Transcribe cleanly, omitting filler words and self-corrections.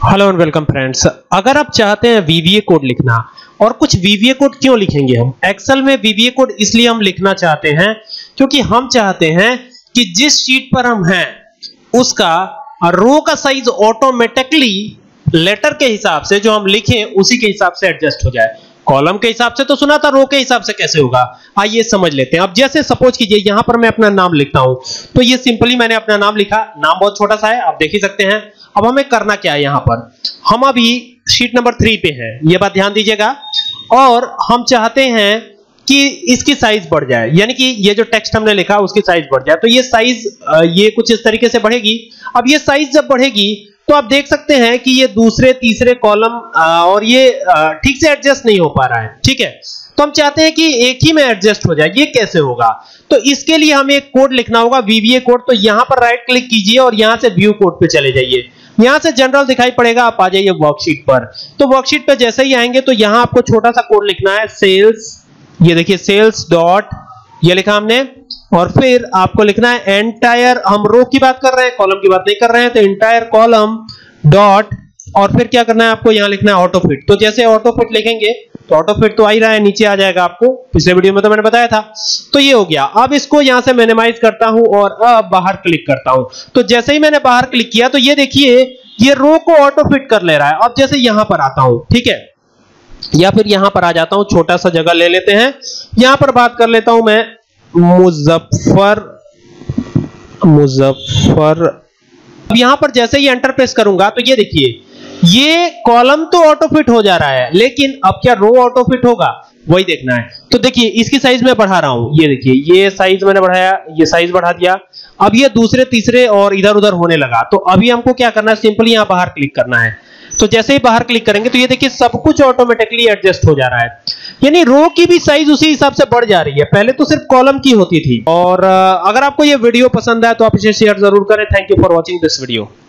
Hello and welcome friends. अगर आप चाहते हैं वीवीए कोड लिखना, और कुछ वीवीए कोड क्यों लिखेंगे हम एक्सेल में वीवीए कोड इसलिए हम लिखना चाहते हैं क्योंकि हम चाहते हैं कि जिस शीट पर हम हैं उसका रो का साइज ऑटोमेटिकली लेटर के हिसाब से जो हम लिखें उसी के हिसाब से एडजस्ट हो जाए। कॉलम के हिसाब से तो सुना था, रो के हिसाब से कैसे होगा आइए समझ लेते हैं। अब जैसे सपोज कीजिए यहां पर मैं अपना नाम लिखता हूं, तो ये सिंपली मैंने अपना नाम लिखा, नाम बहुत छोटा सा है आप देख ही सकते हैं। अब हमें करना क्या है, यहां पर हम अभी शीट नंबर 3 पे हैं, ये बात ध्यान दीजिएगा, और हम चाहते हैं कि इसकी साइज बढ़ जाए, यानी कि ये जो टेक्स्ट हमने लिखा उसकी साइज बढ़ जाए। तो ये साइज ये कुछ इस तरीके से बढ़ेगी। अब ये साइज जब बढ़ेगी तो आप देख सकते हैं कि ये दूसरे तीसरे कॉलम और ये ठीक से एडजस्ट नहीं हो पा रहा है, ठीक है। तो हम चाहते हैं कि एक ही में एडजस्ट हो जाए। ये कैसे होगा, तो इसके लिए हमें एक कोड लिखना होगा, वीवीए कोड। तो यहां पर राइट क्लिक कीजिए और यहां से व्यू कोड पे चले जाइए। यहां से जनरल दिखाई पड़ेगा, आप आ जाइए वर्कशीट पर। तो वर्कशीट पे जैसे ही आएंगे तो यहां आपको छोटा सा कोड लिखना है, सेल्स, ये देखिए सेल्स डॉट, ये लिखा हमने, और फिर आपको लिखना है एंटायर, हम रो की बात कर रहे हैं कॉलम की बात नहीं कर रहे हैं, तो एंटायर कॉलम डॉट, और फिर क्या करना है आपको यहां लिखना है ऑटो फिट। तो जैसे ऑटो फिट लिखेंगे तो ऑटो फिट तो आ ही रहा है, नीचे आ जाएगा, आपको पिछले वीडियो में तो मैंने बताया था। तो ये हो गया। अब इसको यहां से मिनिमाइज करता हूं और अब बाहर क्लिक करता हूं। तो जैसे ही मैंने बाहर क्लिक किया तो ये देखिए ये रो को ऑटो फिट कर ले रहा है। अब जैसे यहां पर आता हूं, ठीक है, या फिर यहां पर आ जाता हूं, छोटा सा जगह ले लेते हैं, यहां पर बात कर लेता हूं मैं मुजफ्फर। अब यहां पर जैसे ही एंटर प्रेस करूंगा तो ये देखिए ये कॉलम तो ऑटो फिट हो जा रहा है, लेकिन अब क्या रो ऑटो फिट होगा वही देखना है। तो देखिए इसकी साइज मैं बढ़ा रहा हूं, ये देखिए ये साइज मैंने बढ़ाया, ये साइज बढ़ा दिया। अब ये दूसरे तीसरे और इधर उधर होने लगा। तो अभी हमको क्या करना है, सिंपली यहां बाहर क्लिक करना है। तो जैसे ही बाहर क्लिक करेंगे तो ये देखिए सब कुछ ऑटोमेटिकली एडजस्ट हो जा रहा है, यानी रो की भी साइज उसी हिसाब से बढ़ जा रही है। पहले तो सिर्फ कॉलम की होती थी। और अगर आपको ये वीडियो पसंद आए तो आप इसे शेयर जरूर करें। Thank you for watching this video.